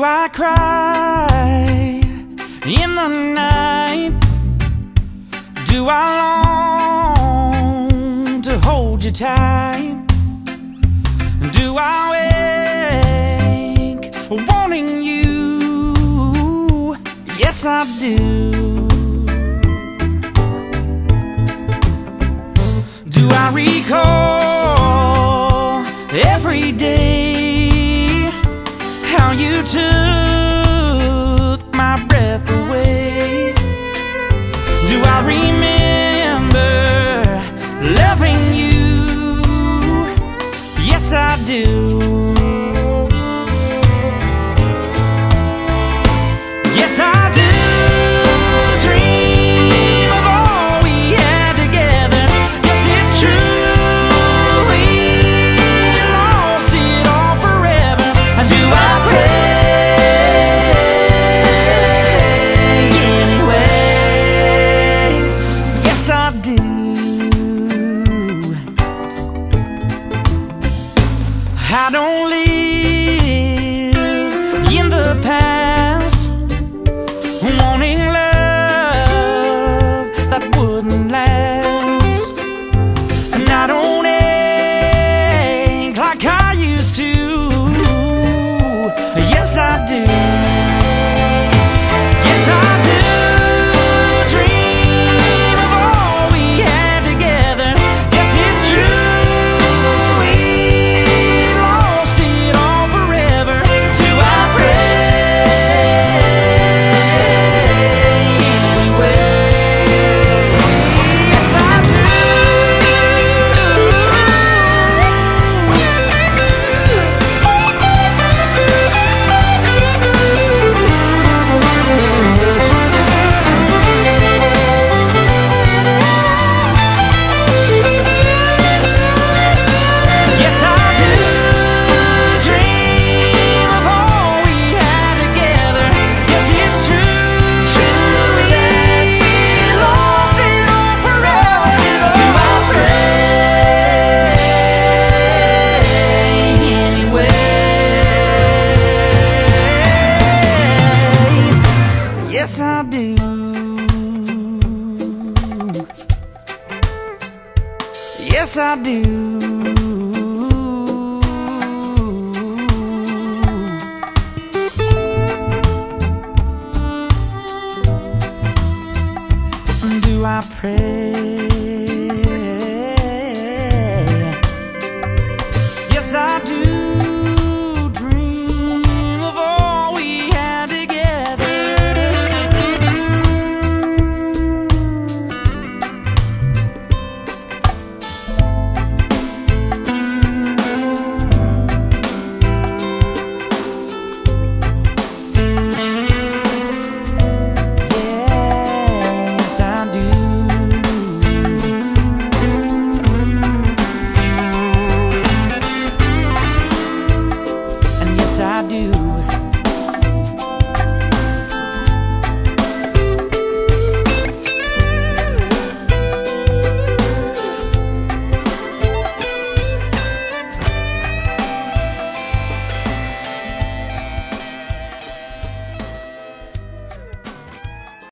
Do I cry in the night? Do I long to hold you tight? Do I wake wanting you? Yes, I do. Do I recall every day how you took my breath away? Do I remember loving you? Yes, I do. Yes, I do. Dream of all we had together. Yes, it's true, we lost it all forever. Do I pray anyway? Yes, I do. I don't live in the past, wanting love that wouldn't last. And I don't ache like I used to. Yes, I do. Yes, I do. Dream of all we had together. Yes, it's true, we lost it all forever. Do I pray anyway? Yes, I do. Yes, I do. Dream of all we had together. Yes, it's true, we lost it all forever. Do I pray anyway? Yes, I do. Yes, I do. Do I pray